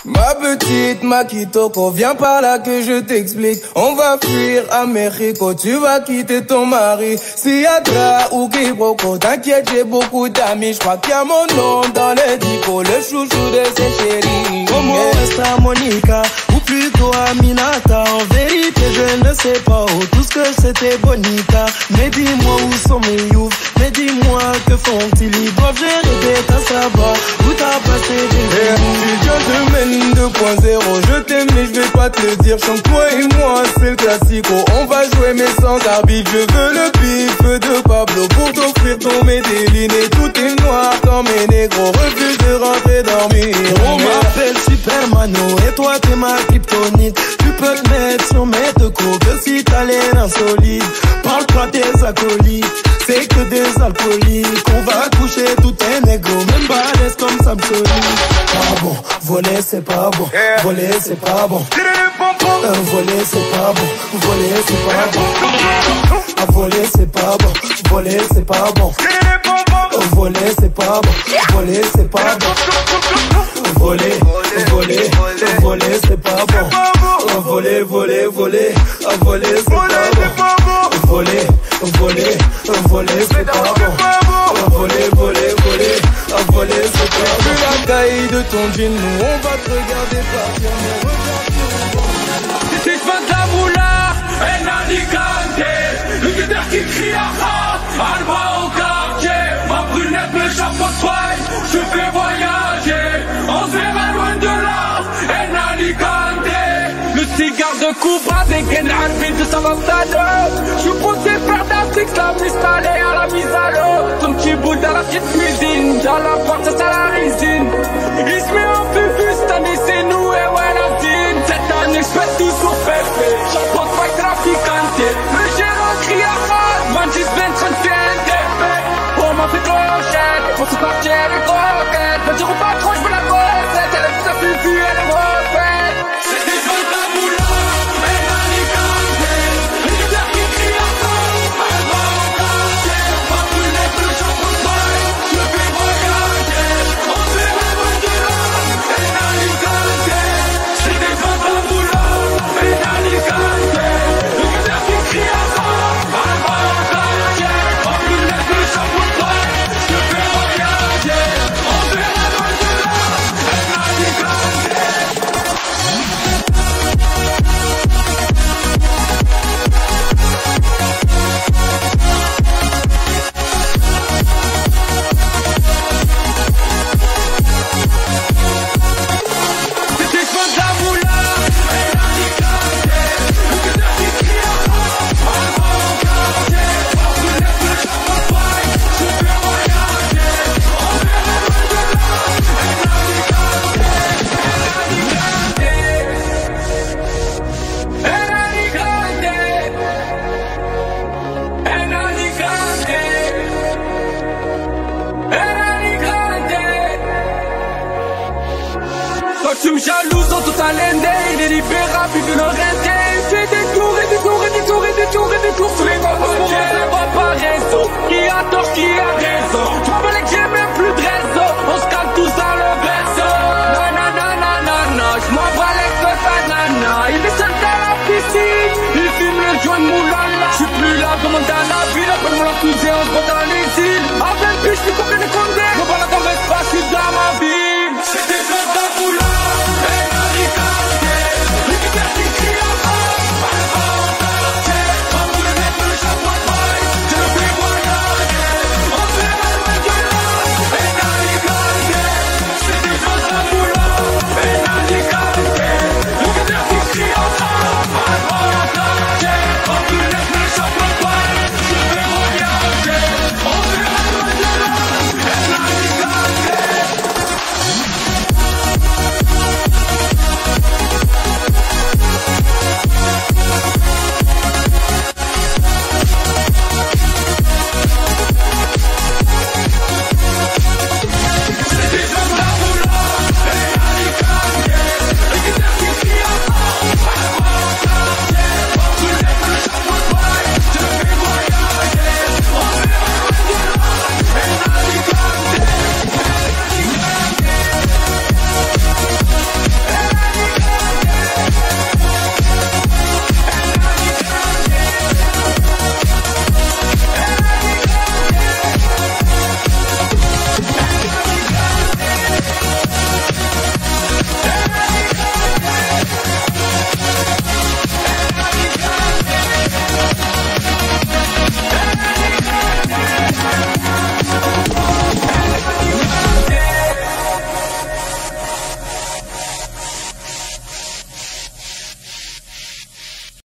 Ma petite Makitoko, viens par là que je t'explique. On va fuir à Mexico, tu vas quitter ton mari. Siatra ou Kiboko, t'inquiète, j'ai beaucoup d'amis. J'crois qu'il y a mon nom dans les dico, le chouchou de ses chéris. Comment est-ce Monica, ou plutôt Aminata? En vérité, je ne sais pas où, tout ce que c'était Bonita. Mais dis-moi où sont mes youths, mais dis-moi que font-ils? Ils doivent gérer ta savoir, où t'as passé des étudiant de Mène 2.0, je t'aime mais je vais pas te le dire. Chante toi et moi, c'est le classico. On va jouer mais sans arbitre. Je veux le bif de Pablo pour t'offrir ton Medellin. Et tout est noir comme mes négros, refuse de rentrer dormir. On m'appelle Supermano et toi t'es ma kryptonite. Tu peux te mettre sur mes deux coups que si t'as l'air insolite. Parle pas tes acolytes, c'est que des alcooliques. On va coucher tout est négro, même balèze comme Samsoni. Pas bon, voler c'est pas bon, voler c'est pas bon. Voler c'est pas bon, voler c'est pas bon. Voler c'est pas bon, voler c'est pas bon. Voler c'est pas bon, voler c'est pas bon. Voler, voler, voler c'est pas bon. Voler, voler, voler, voler c'est pas bon. Voler, voler, voler c'est pas bon. Voler, voler, voler, voler c'est pas bon. Vu la caille de ton jean, nous on va te regarder partir. Si tu fais de la moula, elle n'a dit le guitare qui crie à rat, elle va au quartier. Ma brunette me chapeaute, je fais voyager. On se verra loin de là, elle n'a dit le cigare de Cuba avec un arbitre de Savastano. Je suis poussé faire d'Afrique, la m'installer à la mise à l'eau. Ton petit bout dans la petite cuisine, dans la porte ça la résine. Il se met en fufu, cette année c'est nous et ouais la zine. Cette année je fais tout sur Pepe, j'apporte pas traficante. Le gérant crie à rade, man j'y vais 35 TP. On m'a fait clochette, on se partir avec roquette. Me dire ou pas trop, j'veux la gossette, elle est tout fufu, elle est refaite. C'était pas de la moula, elle a dit le guitare qui crie à rade, elle va au quartier. Ma brunette me chapeaute, je fais voyager. On se verra loin de là, elle a dit c'était pas de la moula, elle a dit le guitare qui crie à rade, elle va au quartier. Ma brunette me chapeaute, je fais voyager. On se verra loin de là, elle a dit c'était pas de la moula, elle a dit le guitare qui crie à rade, elle va au quartier. Ma brunette me chapeaute, je fais voyager. On se verra loin de là, elle a dit quand tu me jalouses dans toute la lende, il est libérable, il veut le rester. Fais des tours et des tours et des tours et des tours et des tours. Tous les gars, on se pas par raison. Qui a tort, qui a raison. Tu m'appelles